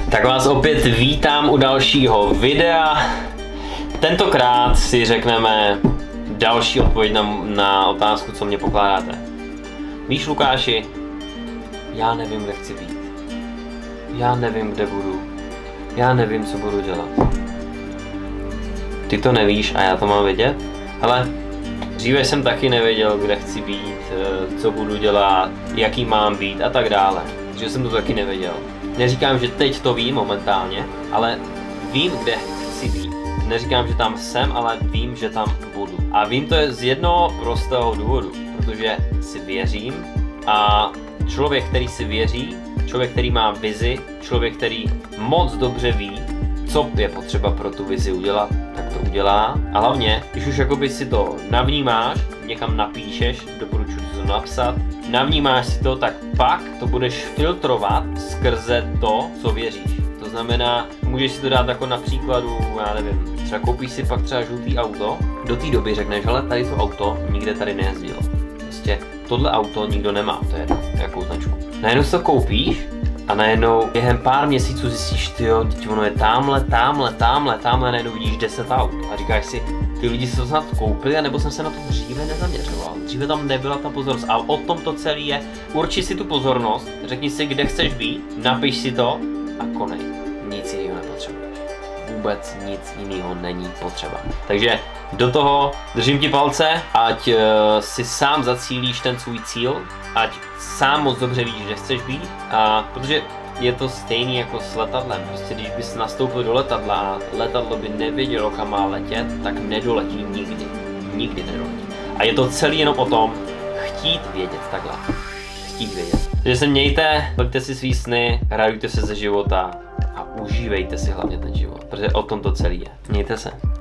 Tak vás opět vítám u dalšího videa. Tentokrát si řekneme další odpověď na otázku, co mě pokládáte. Víš, Lukáši, já nevím, kde chci být. Já nevím, kde budu. Já nevím, co budu dělat. Ty to nevíš a já to mám vědět? Ale dříve jsem taky nevěděl, kde chci být, co budu dělat, jaký mám být a tak dále. Že jsem to taky nevěděl. Neříkám, že teď to vím momentálně, ale vím, kde chci být. Neříkám, že tam jsem, ale vím, že tam budu. A vím to z jednoho prostého důvodu, protože si věřím a člověk, který si věří, člověk, který má vizi, člověk, který moc dobře ví, co je potřeba pro tu vizi udělat, tak to udělá. A hlavně, když už jakoby si to navnímáš, někam napíšeš, doporučuji to napsat, navnímáš si to, tak pak to budeš filtrovat skrze to, co věříš. To znamená, můžeš si to dát jako na příkladu, já nevím, třeba koupíš si pak třeba žlutý auto, do té doby řekneš, ale tady to auto nikde tady nejezdilo. Prostě tohle auto nikdo nemá, to je jakou značku. Najednou si to koupíš a najednou během pár měsíců zjistíš, tyjo, teď ono je tamhle, najednou vidíš 10 aut a říkáš si, ty lidi si to snad koupili, nebo jsem se na to dříve nezaměřoval. Dříve tam nebyla ta pozornost a o tom to celé je. Urči si tu pozornost, řekni si, kde chceš být, napiš si to a konej. Nic jiného nepotřebuješ. Vůbec nic jiného není potřeba. Takže do toho držím ti palce, ať si sám zacílíš ten svůj cíl, ať sám moc dobře víš, kde chceš být, a protože je to stejný jako s letadlem. Prostě když bys nastoupil do letadla a letadlo by nevědělo, kam má letět, tak nedoletí nikdy. Nikdy nedoletí. A je to celý jenom o tom chtít vědět takhle. Chtít vědět. Takže se mějte, plňte si svý sny, radujte se ze života a užívejte si hlavně ten život, protože o tom to celý je. Mějte se.